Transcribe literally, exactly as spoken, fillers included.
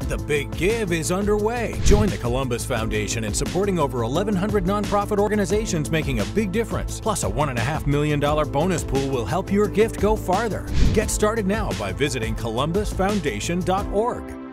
The Big Give is underway. Join the Columbus Foundation in supporting over eleven hundred nonprofit organizations making a big difference. Plus, a one point five million dollars bonus pool will help your gift go farther. Get started now by visiting columbus foundation dot org.